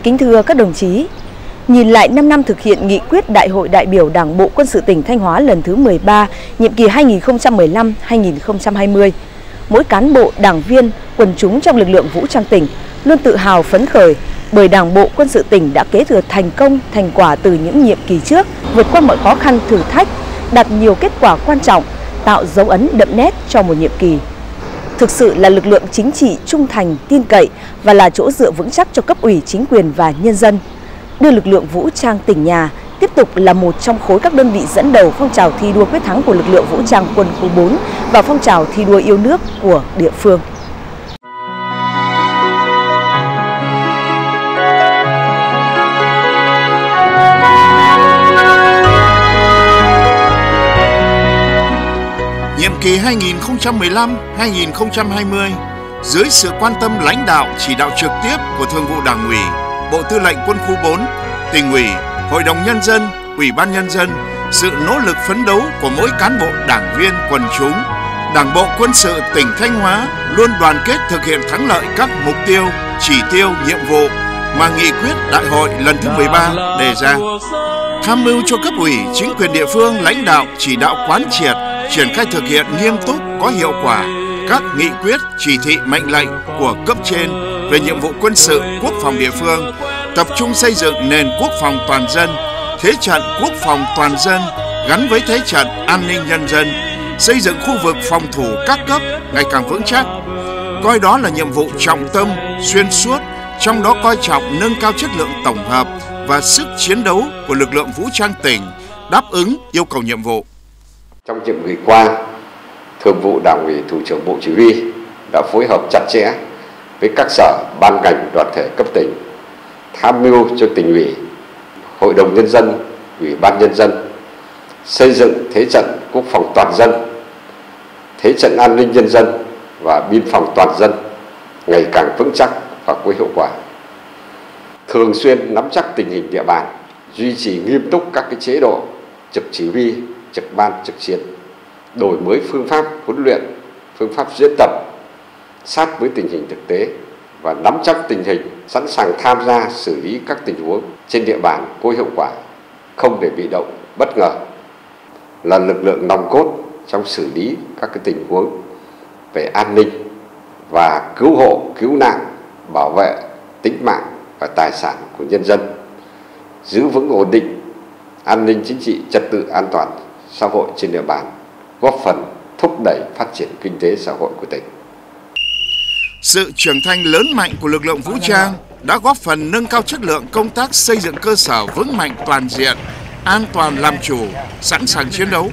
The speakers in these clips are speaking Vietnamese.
Kính thưa các đồng chí, nhìn lại 5 năm thực hiện nghị quyết Đại hội đại biểu Đảng bộ Quân sự tỉnh Thanh Hóa lần thứ 13, nhiệm kỳ 2015-2020, mỗi cán bộ, đảng viên, quần chúng trong lực lượng vũ trang tỉnh luôn tự hào phấn khởi bởi Đảng bộ Quân sự tỉnh đã kế thừa thành công thành quả từ những nhiệm kỳ trước, vượt qua mọi khó khăn thử thách, đạt nhiều kết quả quan trọng, tạo dấu ấn đậm nét cho một nhiệm kỳ. Thực sự là lực lượng chính trị trung thành, tin cậy và là chỗ dựa vững chắc cho cấp ủy, chính quyền và nhân dân, đưa lực lượng vũ trang tỉnh nhà tiếp tục là một trong khối các đơn vị dẫn đầu phong trào thi đua quyết thắng của lực lượng vũ trang quân khu 4 và phong trào thi đua yêu nước của địa phương. Nhiệm kỳ 2015-2020, dưới sự quan tâm lãnh đạo chỉ đạo trực tiếp của Thường vụ Đảng ủy, Bộ Tư lệnh Quân khu 4, Tỉnh ủy, Hội đồng Nhân dân, Ủy ban Nhân dân, sự nỗ lực phấn đấu của mỗi cán bộ đảng viên quần chúng, Đảng bộ Quân sự tỉnh Thanh Hóa luôn đoàn kết thực hiện thắng lợi các mục tiêu, chỉ tiêu, nhiệm vụ mà nghị quyết đại hội lần thứ 13 đề ra. Tham mưu cho cấp ủy, chính quyền địa phương lãnh đạo chỉ đạo quán triệt, triển khai thực hiện nghiêm túc có hiệu quả các nghị quyết, chỉ thị, mệnh lệnh của cấp trên về nhiệm vụ quân sự quốc phòng địa phương, tập trung xây dựng nền quốc phòng toàn dân, thế trận quốc phòng toàn dân gắn với thế trận an ninh nhân dân, xây dựng khu vực phòng thủ các cấp ngày càng vững chắc, coi đó là nhiệm vụ trọng tâm xuyên suốt, trong đó coi trọng nâng cao chất lượng tổng hợp và sức chiến đấu của lực lượng vũ trang tỉnh đáp ứng yêu cầu nhiệm vụ. Trong nhiệm kỳ qua, Thường vụ Đảng ủy, Thủ trưởng Bộ Chỉ huy đã phối hợp chặt chẽ với các sở, ban ngành, đoàn thể cấp tỉnh, tham mưu cho tỉnh ủy, Hội đồng Nhân dân, Ủy ban Nhân dân xây dựng thế trận quốc phòng toàn dân, thế trận an ninh nhân dân và biên phòng toàn dân ngày càng vững chắc và có hiệu quả. Thường xuyên nắm chắc tình hình địa bàn, duy trì nghiêm túc các chế độ trực chỉ huy, trực ban, trực chiến, đổi mới phương pháp huấn luyện, phương pháp diễn tập sát với tình hình thực tế và nắm chắc tình hình, sẵn sàng tham gia xử lý các tình huống trên địa bàn có hiệu quả, không để bị động, bất ngờ. Là lực lượng nòng cốt trong xử lý các tình huống về an ninh và cứu hộ, cứu nạn, bảo vệ tính mạng và tài sản của nhân dân, giữ vững ổn định an ninh chính trị, trật tự an toàn xã hội trên địa bàn, góp phần thúc đẩy phát triển kinh tế xã hội của tỉnh. Sự trưởng thành lớn mạnh của lực lượng vũ trang đã góp phần nâng cao chất lượng công tác xây dựng cơ sở vững mạnh toàn diện, an toàn làm chủ, sẵn sàng chiến đấu.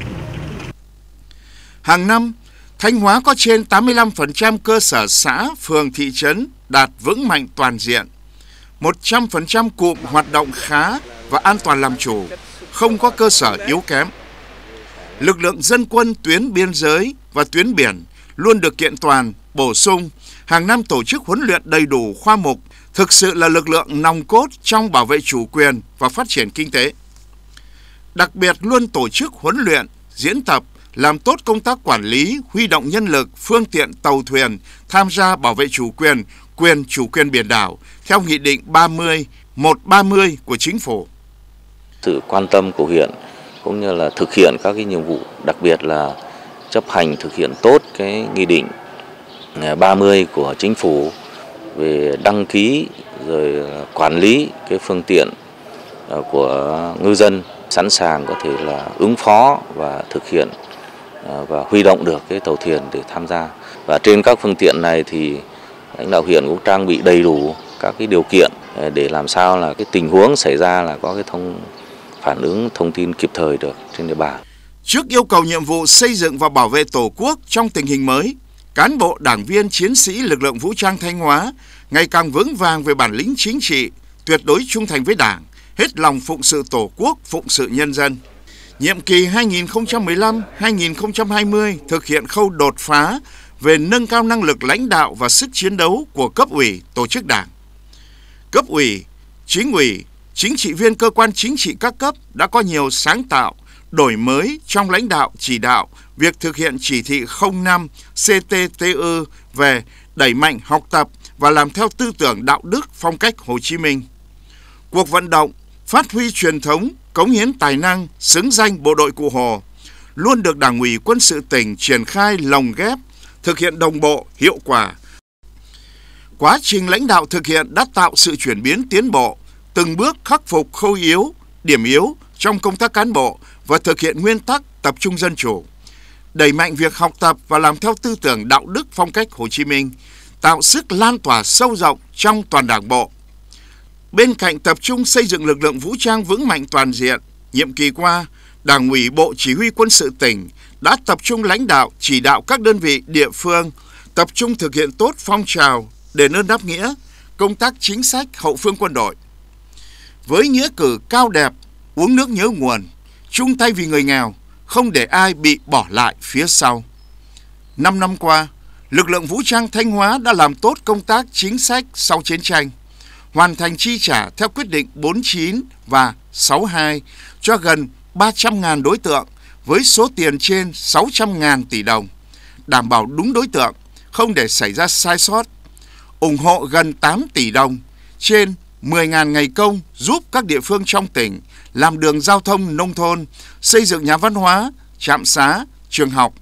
Hàng năm, Thanh Hóa có trên 85% cơ sở xã, phường, thị trấn đạt vững mạnh toàn diện, 100% cụm hoạt động khá và an toàn làm chủ, không có cơ sở yếu kém. Lực lượng dân quân tuyến biên giới và tuyến biển luôn được kiện toàn, bổ sung, hàng năm tổ chức huấn luyện đầy đủ khoa mục, thực sự là lực lượng nòng cốt trong bảo vệ chủ quyền và phát triển kinh tế. Đặc biệt luôn tổ chức huấn luyện, diễn tập, làm tốt công tác quản lý, huy động nhân lực, phương tiện, tàu thuyền tham gia bảo vệ chủ quyền biển đảo theo Nghị định 30/130 của Chính phủ. Sự quan tâm của huyện cũng như là thực hiện các cái nhiệm vụ, đặc biệt là chấp hành thực hiện tốt cái Nghị định 30 của Chính phủ về đăng ký rồi quản lý cái phương tiện của ngư dân, sẵn sàng có thể là ứng phó và thực hiện và huy động được cái tàu thuyền để tham gia. Và trên các phương tiện này thì lãnh đạo huyện cũng trang bị đầy đủ các cái điều kiện để làm sao là cái tình huống xảy ra là có cái phản ứng thông tin kịp thời được trên địa bàn. Trước yêu cầu nhiệm vụ xây dựng và bảo vệ Tổ quốc trong tình hình mới, cán bộ, đảng viên, chiến sĩ lực lượng vũ trang Thanh Hóa ngày càng vững vàng về bản lĩnh chính trị, tuyệt đối trung thành với Đảng, hết lòng phụng sự Tổ quốc, phụng sự nhân dân. Nhiệm kỳ 2015-2020 thực hiện khâu đột phá về nâng cao năng lực lãnh đạo và sức chiến đấu của cấp ủy, tổ chức Đảng. Cấp ủy, chính trị viên cơ quan chính trị các cấp đã có nhiều sáng tạo, đổi mới trong lãnh đạo chỉ đạo việc thực hiện chỉ thị 05 CTTU về đẩy mạnh học tập và làm theo tư tưởng đạo đức phong cách Hồ Chí Minh. Cuộc vận động phát huy truyền thống, cống hiến tài năng, xứng danh bộ đội Cụ Hồ luôn được Đảng ủy Quân sự tỉnh triển khai lồng ghép, thực hiện đồng bộ, hiệu quả. Quá trình lãnh đạo thực hiện đã tạo sự chuyển biến tiến bộ, từng bước khắc phục khâu yếu, điểm yếu trong công tác cán bộ và thực hiện nguyên tắc tập trung dân chủ. Đẩy mạnh việc học tập và làm theo tư tưởng đạo đức phong cách Hồ Chí Minh, tạo sức lan tỏa sâu rộng trong toàn Đảng bộ. Bên cạnh tập trung xây dựng lực lượng vũ trang vững mạnh toàn diện, nhiệm kỳ qua, Đảng ủy Bộ Chỉ huy Quân sự tỉnh đã tập trung lãnh đạo, chỉ đạo các đơn vị địa phương tập trung thực hiện tốt phong trào đền ơn đáp nghĩa, công tác chính sách hậu phương quân đội. Với nghĩa cử cao đẹp, uống nước nhớ nguồn, chung tay vì người nghèo, không để ai bị bỏ lại phía sau. 5 năm qua, lực lượng vũ trang Thanh Hóa đã làm tốt công tác chính sách sau chiến tranh, hoàn thành chi trả theo quyết định 49 và 62 cho gần 300.000 đối tượng với số tiền trên 600.000 tỷ đồng, đảm bảo đúng đối tượng, không để xảy ra sai sót, ủng hộ gần 8 tỷ đồng, trên 10.000 ngày công giúp các địa phương trong tỉnh làm đường giao thông nông thôn, xây dựng nhà văn hóa, trạm xá, trường học.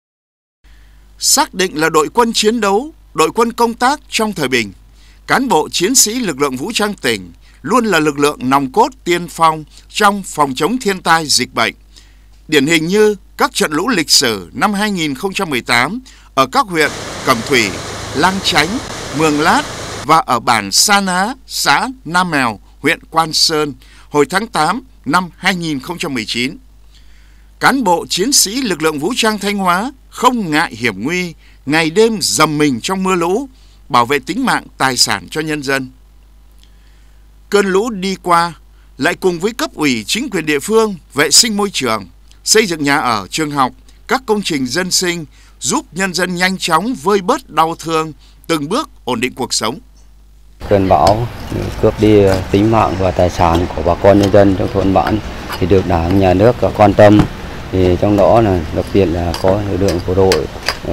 Xác định là đội quân chiến đấu, đội quân công tác trong thời bình, cán bộ chiến sĩ lực lượng vũ trang tỉnh luôn là lực lượng nòng cốt tiên phong trong phòng chống thiên tai dịch bệnh. Điển hình như các trận lũ lịch sử năm 2018 ở các huyện Cẩm Thủy, Lang Chánh, Mường Lát và ở bản Sa Ná, xã Nam Mèo, huyện Quan Sơn hồi tháng 8 năm 2019. Cán bộ chiến sĩ lực lượng vũ trang Thanh Hóa không ngại hiểm nguy, ngày đêm dầm mình trong mưa lũ, bảo vệ tính mạng tài sản cho nhân dân. Cơn lũ đi qua, lại cùng với cấp ủy chính quyền địa phương vệ sinh môi trường, xây dựng nhà ở, trường học, các công trình dân sinh, giúp nhân dân nhanh chóng vơi bớt đau thương, từng bước ổn định cuộc sống. Cơn bão cướp đi tính mạng và tài sản của bà con nhân dân trong thôn bản thì được Đảng, Nhà nước quan tâm. Thì trong đó là đặc biệt là có lực lượng bộ đội,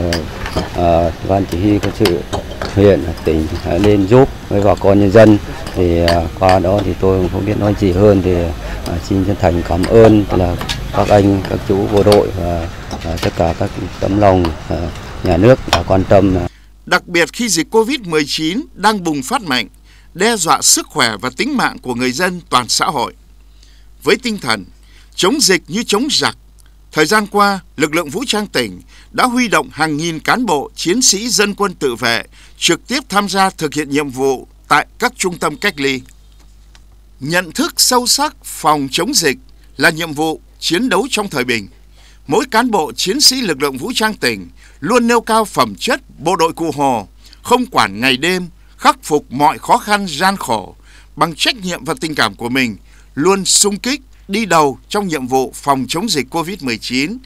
ban chỉ huy quân sự huyện, tỉnh lên giúp với bà con nhân dân. Thì qua đó thì tôi không biết nói gì hơn, thì xin chân thành cảm ơn là các anh, các chú bộ đội và tất cả các tấm lòng nhà nước đã quan tâm. Đặc biệt khi dịch Covid-19 đang bùng phát mạnh, đe dọa sức khỏe và tính mạng của người dân toàn xã hội. Với tinh thần chống dịch như chống giặc, thời gian qua, lực lượng vũ trang tỉnh đã huy động hàng nghìn cán bộ, chiến sĩ dân quân tự vệ trực tiếp tham gia thực hiện nhiệm vụ tại các trung tâm cách ly. Nhận thức sâu sắc phòng chống dịch là nhiệm vụ chiến đấu trong thời bình. Mỗi cán bộ chiến sĩ lực lượng vũ trang tỉnh luôn nêu cao phẩm chất bộ đội Cụ Hồ, không quản ngày đêm, khắc phục mọi khó khăn gian khổ, bằng trách nhiệm và tình cảm của mình, luôn xung kích, đi đầu trong nhiệm vụ phòng chống dịch Covid-19.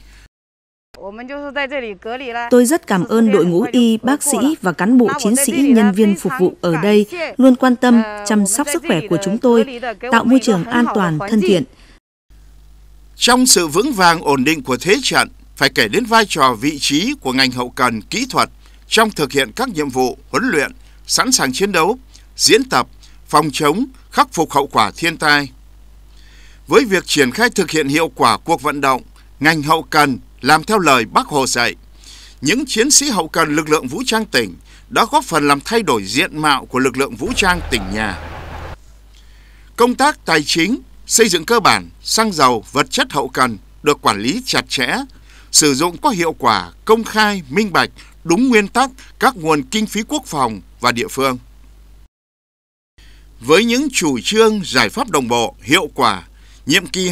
Tôi rất cảm ơn đội ngũ y, bác sĩ và cán bộ chiến sĩ, nhân viên phục vụ ở đây luôn quan tâm, chăm sóc sức khỏe của chúng tôi, tạo môi trường an toàn, thân thiện. Trong sự vững vàng ổn định của thế trận, phải kể đến vai trò vị trí của ngành hậu cần kỹ thuật trong thực hiện các nhiệm vụ huấn luyện, sẵn sàng chiến đấu, diễn tập, phòng chống, khắc phục hậu quả thiên tai. Với việc triển khai thực hiện hiệu quả cuộc vận động, ngành hậu cần làm theo lời Bác Hồ dạy, những chiến sĩ hậu cần lực lượng vũ trang tỉnh đã góp phần làm thay đổi diện mạo của lực lượng vũ trang tỉnh nhà. Công tác tài chính, xây dựng cơ bản, xăng dầu, vật chất hậu cần được quản lý chặt chẽ, sử dụng có hiệu quả, công khai, minh bạch, đúng nguyên tắc các nguồn kinh phí quốc phòng và địa phương. Với những chủ trương, giải pháp đồng bộ, hiệu quả, nhiệm kỳ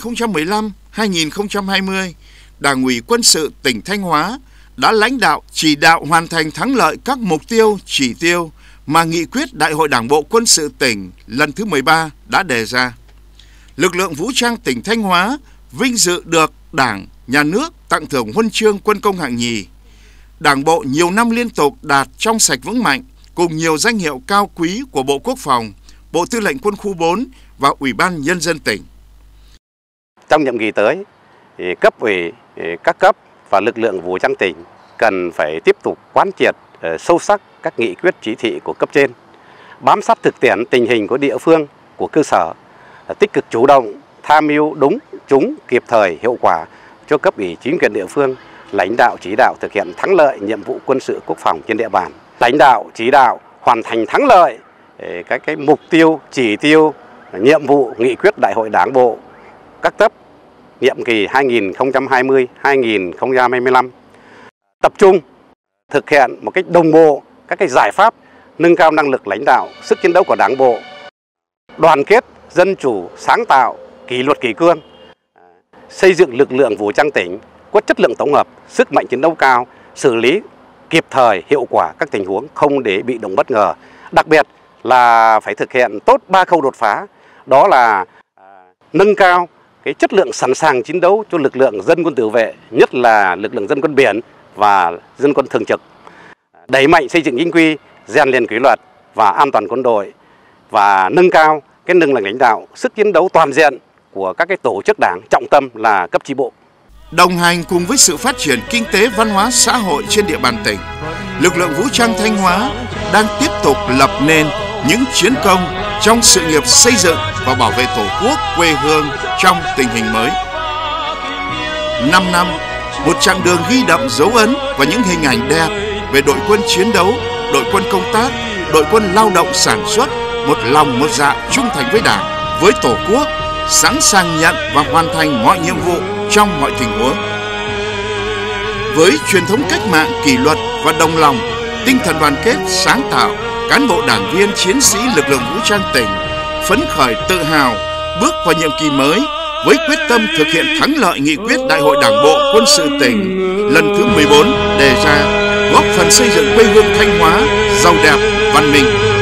2015-2020, Đảng ủy Quân sự tỉnh Thanh Hóa đã lãnh đạo chỉ đạo hoàn thành thắng lợi các mục tiêu, chỉ tiêu mà nghị quyết Đại hội Đảng bộ Quân sự tỉnh lần thứ 13 đã đề ra. Lực lượng vũ trang tỉnh Thanh Hóa vinh dự được Đảng, Nhà nước tặng thưởng huân chương Quân công hạng nhì. Đảng bộ nhiều năm liên tục đạt trong sạch vững mạnh cùng nhiều danh hiệu cao quý của Bộ Quốc phòng, Bộ Tư lệnh Quân khu 4 và Ủy ban Nhân dân tỉnh. Trong nhiệm kỳ tới, cấp ủy, các cấp và lực lượng vũ trang tỉnh cần phải tiếp tục quán triệt sâu sắc các nghị quyết chỉ thị của cấp trên, bám sát thực tiễn tình hình của địa phương, của cơ sở, tích cực chủ động, tham mưu đúng, trúng, kịp thời, hiệu quả cho cấp ủy chính quyền địa phương, lãnh đạo chỉ đạo thực hiện thắng lợi nhiệm vụ quân sự quốc phòng trên địa bàn, lãnh đạo chỉ đạo hoàn thành thắng lợi các cái mục tiêu, chỉ tiêu, nhiệm vụ nghị quyết Đại hội Đảng bộ các cấp nhiệm kỳ 2020-2025, tập trung thực hiện một cách đồng bộ các cái giải pháp nâng cao năng lực lãnh đạo, sức chiến đấu của Đảng bộ, đoàn kết, dân chủ, sáng tạo, kỷ luật kỷ cương, xây dựng lực lượng vũ trang tỉnh có chất lượng tổng hợp, sức mạnh chiến đấu cao, xử lý kịp thời, hiệu quả các tình huống, không để bị động bất ngờ. Đặc biệt là phải thực hiện tốt 3 khâu đột phá, đó là nâng cao cái chất lượng sẵn sàng chiến đấu cho lực lượng dân quân tự vệ, nhất là lực lượng dân quân biển và dân quân thường trực. Đẩy mạnh xây dựng chính quy, rèn luyện kỷ luật và an toàn quân đội, và nâng cao cái năng lực lãnh đạo, sức chiến đấu toàn diện của các cái tổ chức đảng, trọng tâm là cấp chi bộ. Đồng hành cùng với sự phát triển kinh tế, văn hóa, xã hội trên địa bàn tỉnh, lực lượng vũ trang Thanh Hóa đang tiếp tục lập nên những chiến công trong sự nghiệp xây dựng và bảo vệ Tổ quốc, quê hương trong tình hình mới. 5 năm, một chặng đường ghi đậm dấu ấn và những hình ảnh đẹp về đội quân chiến đấu, đội quân công tác, đội quân lao động sản xuất, một lòng một dạ trung thành với Đảng, với Tổ quốc, sẵn sàng nhận và hoàn thành mọi nhiệm vụ trong mọi tình huống. Với truyền thống cách mạng, kỷ luật và đồng lòng, tinh thần đoàn kết, sáng tạo, cán bộ đảng viên, chiến sĩ lực lượng vũ trang tỉnh phấn khởi, tự hào bước vào nhiệm kỳ mới với quyết tâm thực hiện thắng lợi nghị quyết Đại hội Đảng bộ Quân sự tỉnh lần thứ 14 đề ra, góp phần xây dựng quê hương Thanh Hóa giàu đẹp, văn minh.